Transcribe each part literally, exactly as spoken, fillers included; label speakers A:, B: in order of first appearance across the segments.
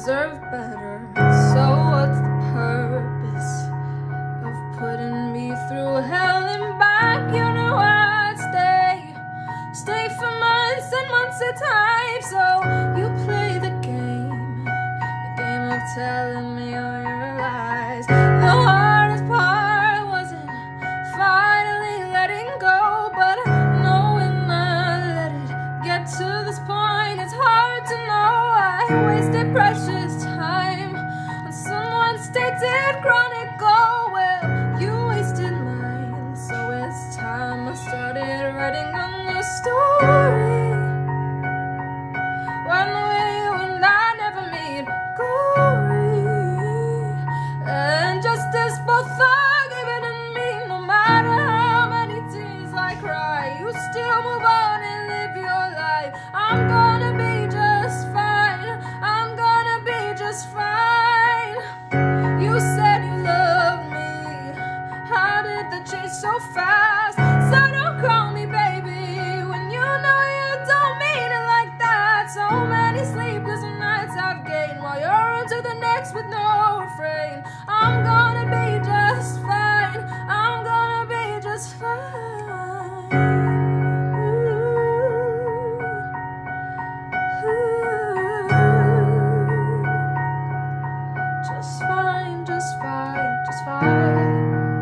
A: deserve better. So what's the purpose of putting me through hell and back? You know I'd stay, stay for months and months at a time. So you play the game, the game of telling me all your lies. The hardest part wasn't finally letting go, but knowing I let it get to this point. It's hard to know I wasted precious time on someone stated chronic goal. Well, you wasted mine, so it's time I started writing a new story. One way you and I never made glory, and justice both forgiven and me. No matter how many tears I cry, you still move on and live your life. I'm gonna be just fine, I'm gonna be just fine. You said you loved me, how did that change so fast? So don't call me baby when you know you don't mean it like that. So many sleepless nights I've gained while you're into the next with no refrain. I'm gonna be just fine, I'm gonna be just fine. Ooh, ooh. Just fine, just fine, just fine.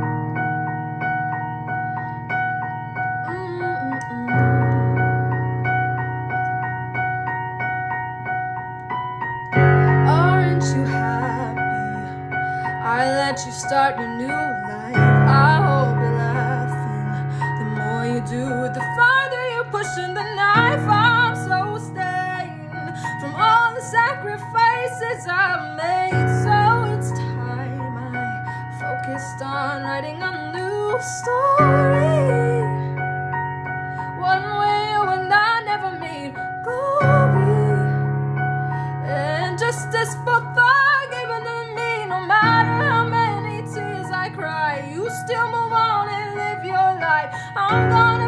A: Aren't you happy? I let you start your new life. I hope you're laughing. The more you do it, the farther you're pushing the knife. I'm so stained from all the sacrifices I've made. So it's time I focused on writing a new story. One way you and I never made glory, and justice both forgiven to me. No matter how many tears I cry, you still move on and live your life. I'm gonna